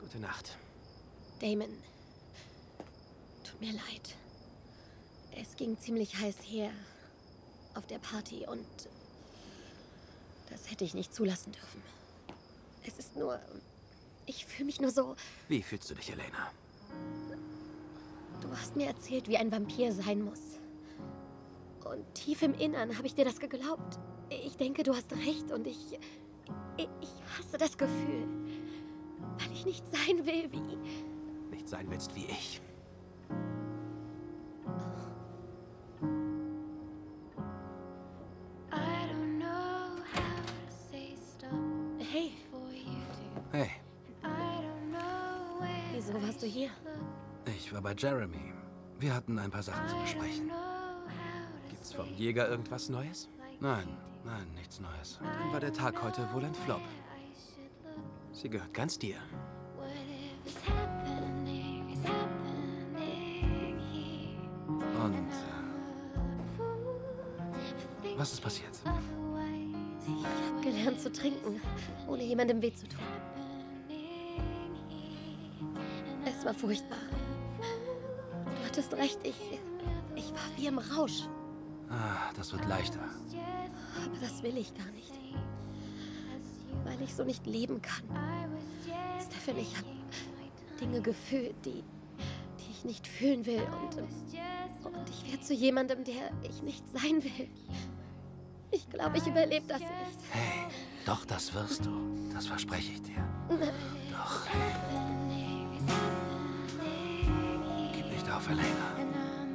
Gute Nacht. Damon, tut mir leid. Es ging ziemlich heiß her auf der Party und das hätte ich nicht zulassen dürfen. Es ist nur... Ich fühle mich nur so... Wie fühlst du dich, Elena? Du hast mir erzählt, wie ein Vampir sein muss. Und tief im Innern habe ich dir das geglaubt. Ich denke, du hast recht und ich hasse das Gefühl. Weil ich nicht sein will wie... Nicht sein willst wie ich. Hey. Hey, Wieso warst du hier? ich war bei Jeremy. Wir hatten ein paar Sachen zu besprechen. Gibt's vom Jäger irgendwas Neues? Nein, nichts Neues. Dann war der Tag heute wohl ein Flop. Sie gehört ganz dir. Und, was ist passiert? Ich habe gelernt zu trinken, ohne jemandem weh zu tun. Es war furchtbar. Du hattest recht, ich war wie im Rausch. Ah, das wird leichter. Aber das will ich gar nicht. Weil ich so nicht leben kann. Stefan, ich habe Dinge gefühlt, die ich nicht fühlen will. Und ich werde zu jemandem, der ich nicht sein will. Ich glaube, ich überlebe das nicht. Hey, doch, das wirst du. Das verspreche ich dir. Doch. Gib nicht auf, Elena.